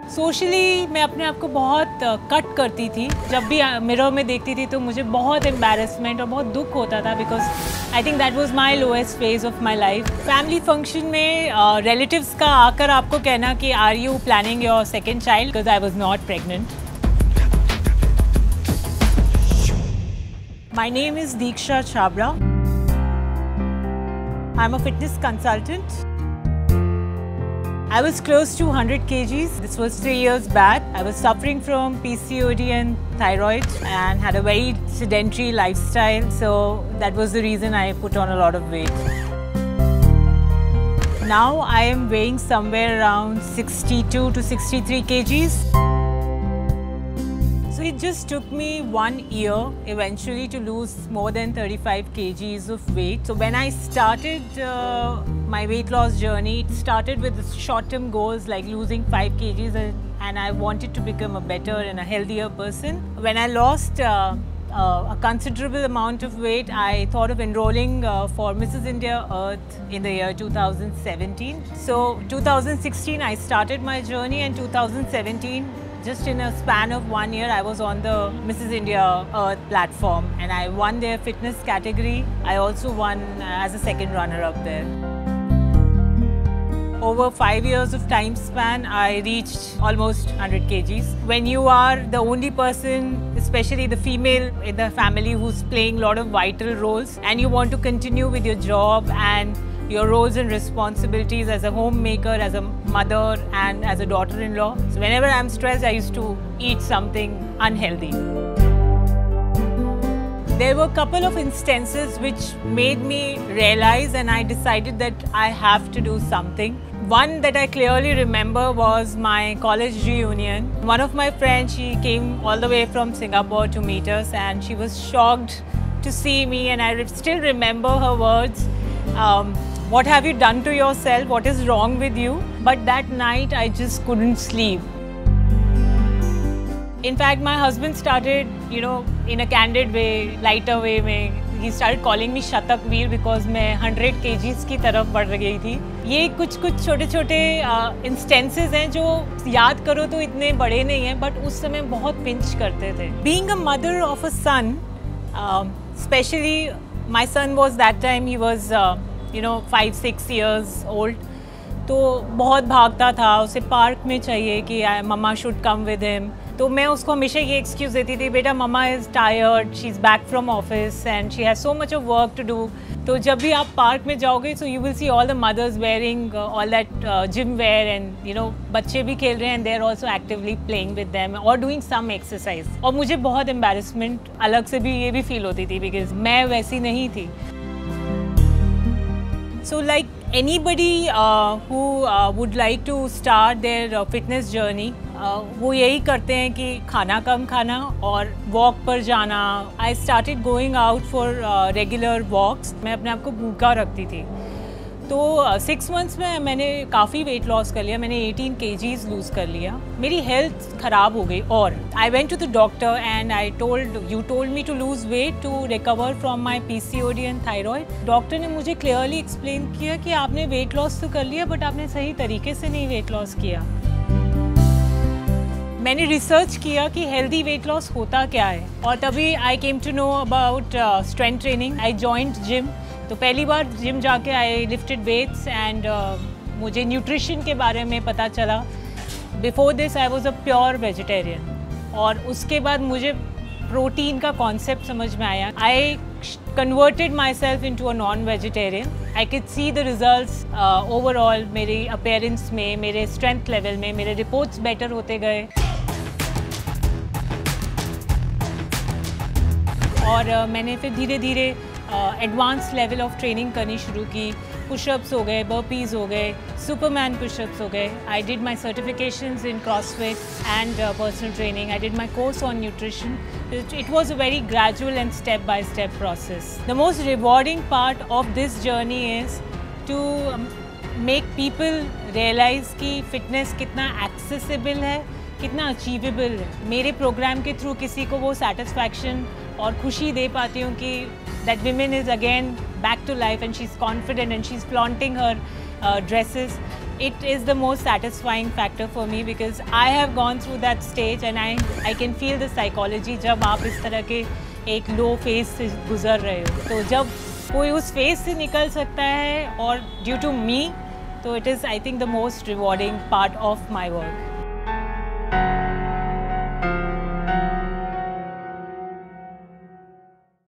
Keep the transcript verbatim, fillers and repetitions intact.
Socially मैं अपने आप को बहुत कट uh, करती थी। जब भी मिरर में देखती थी तो मुझे बहुत एम्बैरेसमेंट और बहुत दुख होता था, because I think that was my lowest phase of my life. Family function में रिलेटिव्स uh, का आकर आपको कहना कि are you planning your second child, because I was not pregnant. My name is Diksha Chabra. I'm a fitness consultant. I was close to one hundred kilograms. This was three years back. I was suffering from P C O S and thyroid and had a very sedentary lifestyle. So that was the reason I put on a lot of weight. Now I am weighing somewhere around sixty-two to sixty-three kilograms. So it just took me one year eventually to lose more than thirty-five kilograms of weight. So when I started uh, my weight loss journey, it started with short-term goals like losing five kilograms and, and I wanted to become a better and a healthier person. When I lost uh, uh, a considerable amount of weight, I thought of enrolling uh, for Missus India Earth in the year two thousand seventeen. So two thousand sixteen I started my journey, and two thousand seventeen, just in a span of one year, I was on the Missus India Earth platform and I won their fitness category. I also won as a second runner-up there. Over five years of time span, I reached almost one hundred kilograms. When you are the only person, especially the female in the family, who's playing a lot of vital roles, and you want to continue with your job and your roles and responsibilities as a homemaker, as a mother and as a daughter-in-law. So whenever I'm stressed, I used to eat something unhealthy. There were a couple of instances which made me realize, and I decided that I have to do something. One that I clearly remember was my college reunion. One of my friends, she came all the way from Singapore to meet us, and she was shocked to see me, and I still remember her words. Um, What have you done to yourself? What is wrong with you? But that night I just couldn't sleep. In fact, my husband started, you know, in a candid way, lighter way में, he started calling me शतक वीर because मैं one hundred kilograms की तरफ बढ़ गई थी. ये कुछ कुछ छोटे छोटे instances हैं जो याद करो तो इतने बड़े नहीं हैं, but उस समय बहुत pinch करते थे. Being a mother of a son, uh, especially my son was that time, he was uh, you know five six years old. तो बहुत भागता था, उसे पार्क में चाहिए कि mumma should come with him. तो मैं उसको हमेशा ये एक्सक्यूज़ देती थी, बेटा mumma is tired, she is back from office and she has so much of work to do. तो जब भी आप पार्क में जाओगे so you will see all the mothers wearing all that gym wear and you know बच्चे भी खेल रहे हैं, they are also actively playing with them और डूइंग सम एक्सरसाइज. और मुझे बहुत एम्बैरेसमेंट अलग से भी ये भी फील होती थी बिकॉज मैं वैसी नहीं थी. So like anybody uh, who uh, would like to start their uh, fitness journey, uh, वो यही करते हैं कि खाना कम खाना और walk पर जाना. I started going out for uh, regular walks. मैं अपने आप को भूखा रखती थी. तो सिक्स uh, मंथ्स में मैंने काफ़ी वेट लॉस कर लिया. मैंने एटीन केजीज़ लूज़ कर लिया. मेरी हेल्थ ख़राब हो गई और I went to the doctor and I told you told me to lose weight to recover from my P C O D and thyroid. Doctor ने मुझे क्लियरली एक्सप्लेन किया कि आपने वेट लॉस तो कर लिया बट आपने सही तरीके से नहीं वेट लॉस किया. मैंने रिसर्च किया कि हेल्दी वेट लॉस होता क्या है और तभी I came to know about strength training. I joined gym. तो पहली बार जिम जाके आई लिफ्टेड वेट्स एंड मुझे न्यूट्रिशन के बारे में पता चला. Before this I was a pure vegetarian और उसके बाद मुझे प्रोटीन का कॉन्सेप्ट समझ में आया. I converted myself into a non vegetarian. I can see the results overall मेरी अपीयरेंस में, मेरे स्ट्रेंथ लेवल में, मेरे रिपोर्ट्स बेटर होते गए. और uh, मैंने फिर धीरे धीरे एडवांस लेवल ऑफ ट्रेनिंग करनी शुरू की. पुशअप्स हो गए, बर्पीज़ हो गए, सुपरमैन पुशअप्स हो गए. I did my certifications in CrossFit and personal training. I did my course on nutrition. It was a very gradual and step by step process. The most rewarding part of this journey is to make people realise कि fitness कितना accessible है, कितना achievable है. मेरे programme के through किसी को वो सेटिस्फैक्शन और खुशी दे पाती हूँ कि that women is again back to life and she's confident and she's flaunting her uh, dresses. it is the most satisfying factor for me because I have gone through that stage and I I can feel the psychology जब आप इस तरह के एक लो phase से गुजर रहे हो, तो जब कोई उस फेज से निकल सकता है और ड्यू टू मी, तो it is I think the most rewarding part of my work.